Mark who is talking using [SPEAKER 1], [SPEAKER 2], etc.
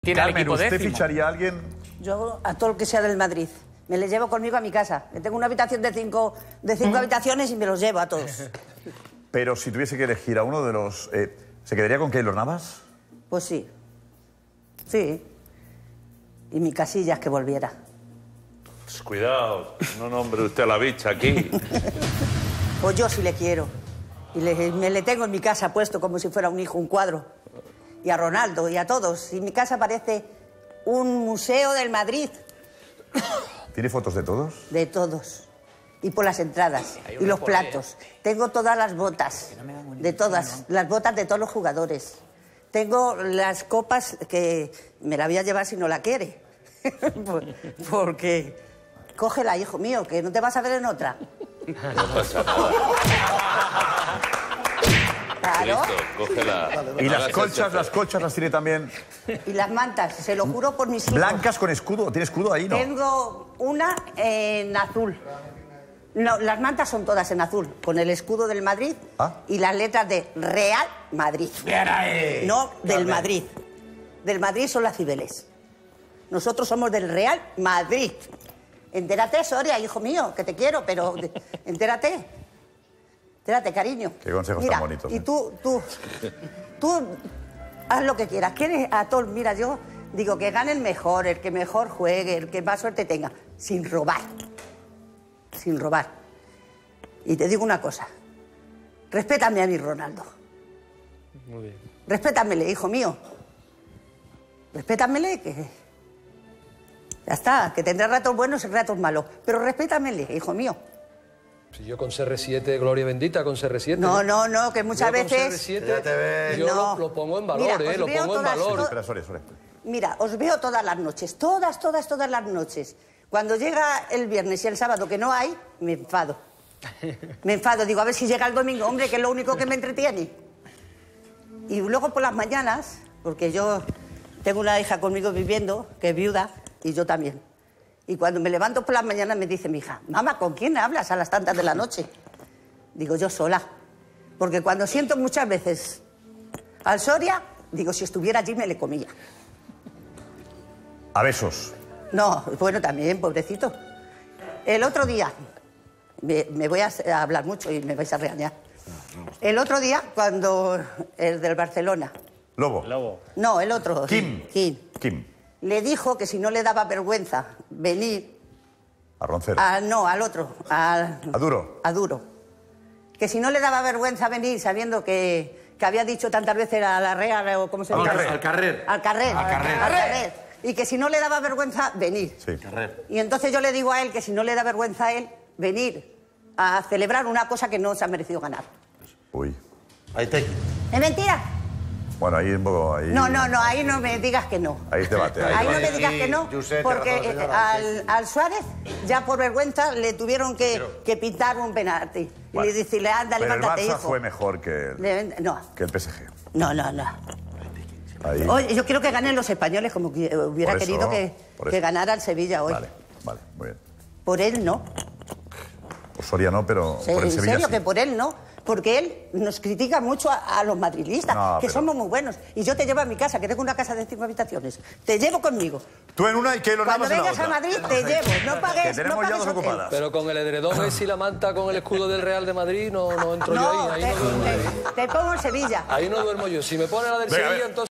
[SPEAKER 1] tiene el
[SPEAKER 2] Carmen,
[SPEAKER 1] equipo
[SPEAKER 2] ¿usted
[SPEAKER 1] décimo.
[SPEAKER 2] ficharía a alguien?
[SPEAKER 3] Yo a todo el que sea del Madrid. Me les llevo conmigo a mi casa. Que tengo una habitación de cinco habitaciones y me los llevo a todos.
[SPEAKER 2] Pero si tuviese que elegir a uno de los... ¿se quedaría con Keylor Navas?
[SPEAKER 3] Pues sí. Sí. Y mi Casillas que volviera.
[SPEAKER 4] Pues cuidado, no nombre usted a la bicha aquí.
[SPEAKER 3] Pues yo sí le quiero. Y me le tengo en mi casa puesto como si fuera un hijo, un cuadro. Y a Ronaldo y a todos. Y mi casa parece un museo del Madrid.
[SPEAKER 2] ¿Tiene fotos de todos?
[SPEAKER 3] De todos. Y por las entradas. Y los platos. Tengo todas las botas. De todas. Las botas de todos los jugadores. Tengo las copas que me la voy a llevar si no la quiere. Porque... Cógela, hijo mío, que no te vas a ver en otra.
[SPEAKER 4] No pasa nada.
[SPEAKER 3] Claro.
[SPEAKER 4] Listo, cógela.
[SPEAKER 2] ¿Y las colchas las tiene también?
[SPEAKER 3] Y las mantas, se lo juro por mis hijos.
[SPEAKER 2] ¿Blancas con escudo? ¿Tiene escudo ahí? No.
[SPEAKER 3] Tengo una en azul. No, las mantas son todas en azul, con el escudo del Madrid y las letras de Real Madrid. No del Madrid. Del Madrid son las Cibeles. Nosotros somos del Real Madrid. Entérate, Soria, hijo mío, que te quiero, pero entérate. Entérate, cariño.
[SPEAKER 2] Qué consejos tan bonitos.
[SPEAKER 3] Y tú haz lo que quieras. ¿Quieres a todos? Mira, yo digo que gane el mejor, el que mejor juegue, el que más suerte tenga, sin robar. Sin robar. Y te digo una cosa. Respétame a mi Ronaldo.
[SPEAKER 5] Muy bien.
[SPEAKER 3] Respétamele, hijo mío. Respétamele, que... Ya está, que tendrá ratos buenos y ratos malos. Pero respétamele, hijo mío.
[SPEAKER 5] Si yo con CR7, gloria bendita, con CR7.
[SPEAKER 3] No, que muchas veces...
[SPEAKER 5] CR7, yo
[SPEAKER 3] No.
[SPEAKER 5] lo pongo en valor,
[SPEAKER 3] Mira,
[SPEAKER 5] lo
[SPEAKER 3] os veo
[SPEAKER 5] pongo en
[SPEAKER 3] todas-
[SPEAKER 5] valor.
[SPEAKER 2] Espera, Soria.
[SPEAKER 3] Mira, os veo todas las noches, todas las noches. Cuando llega el viernes y el sábado que no hay, me enfado. Me enfado, digo, a ver si llega el domingo, hombre, que es lo único que me entretiene. Y luego por las mañanas, porque yo tengo una hija conmigo viviendo, que es viuda, y yo también. Y cuando me levanto por las mañanas me dice mi hija, mamá, ¿con quién hablas a las tantas de la noche? Digo, yo sola. Porque cuando siento muchas veces al Soria, digo, si estuviera allí me le comía.
[SPEAKER 2] A besos.
[SPEAKER 3] No, bueno, también, pobrecito. El otro día, me voy a hablar mucho y me vais a regañar. El otro día, cuando el del Barcelona...
[SPEAKER 2] Lobo.
[SPEAKER 3] No, el otro.
[SPEAKER 2] Kim.
[SPEAKER 3] Kim. Le dijo que si no le daba vergüenza venir...
[SPEAKER 2] A Roncero.
[SPEAKER 3] No, al otro.
[SPEAKER 2] A Duro.
[SPEAKER 3] A Duro. Que si no le daba vergüenza venir sabiendo que había dicho tantas veces a la Real o cómo se llama.
[SPEAKER 6] Al Carrer.
[SPEAKER 3] Al Carrer. Y que si no le daba vergüenza venir.
[SPEAKER 2] Sí.
[SPEAKER 3] Y entonces yo le digo a él que si no le da vergüenza a él venir a celebrar una cosa que no se ha merecido ganar.
[SPEAKER 2] Uy.
[SPEAKER 6] Ahí te...
[SPEAKER 3] ¿Es mentira?
[SPEAKER 2] Bueno, ahí un poco... Ahí...
[SPEAKER 3] No, ahí no me digas que no.
[SPEAKER 2] Ahí es debate.
[SPEAKER 3] Ahí no me digas que no, porque al Suárez ya por vergüenza le tuvieron que pintar un penalti.
[SPEAKER 2] Vale.
[SPEAKER 3] Y decirle, anda,
[SPEAKER 2] Pero el
[SPEAKER 3] levántate,
[SPEAKER 2] Barça
[SPEAKER 3] hijo.
[SPEAKER 2] fue mejor que
[SPEAKER 3] No,
[SPEAKER 2] el PSG.
[SPEAKER 3] no.
[SPEAKER 2] Ahí.
[SPEAKER 3] Oye, yo quiero que ganen los españoles, como que hubiera
[SPEAKER 2] Por eso,
[SPEAKER 3] querido
[SPEAKER 2] por
[SPEAKER 3] que
[SPEAKER 2] eso.
[SPEAKER 3] ganara el Sevilla hoy.
[SPEAKER 2] Vale, muy bien.
[SPEAKER 3] Por él no.
[SPEAKER 2] Por Soria no, pero por el
[SPEAKER 3] En
[SPEAKER 2] Sevilla
[SPEAKER 3] serio,
[SPEAKER 2] sí.
[SPEAKER 3] que por él no. Porque él nos critica mucho a los madridistas,
[SPEAKER 2] No,
[SPEAKER 3] que
[SPEAKER 2] pero-
[SPEAKER 3] somos muy buenos. Y yo te llevo a mi casa, que tengo una casa de 5 habitaciones. Te llevo conmigo.
[SPEAKER 2] Tú en una y Keylor
[SPEAKER 3] Cuando
[SPEAKER 2] Navas en la
[SPEAKER 3] vengas a
[SPEAKER 2] otra.
[SPEAKER 3] Madrid, te llevo. No pagues,
[SPEAKER 2] Que tenemos
[SPEAKER 3] no
[SPEAKER 2] ya
[SPEAKER 3] pagues
[SPEAKER 2] dos
[SPEAKER 3] hotel.
[SPEAKER 2] ocupadas.
[SPEAKER 5] Pero con el edredón ese y la manta con el escudo del Real de Madrid no entro
[SPEAKER 3] No,
[SPEAKER 5] yo ahí. Ahí no duermo yo.
[SPEAKER 3] te pongo en Sevilla.
[SPEAKER 5] Ahí no duermo yo. Si me pone la del
[SPEAKER 2] Venga, a ver.
[SPEAKER 5] Sevilla, entonces...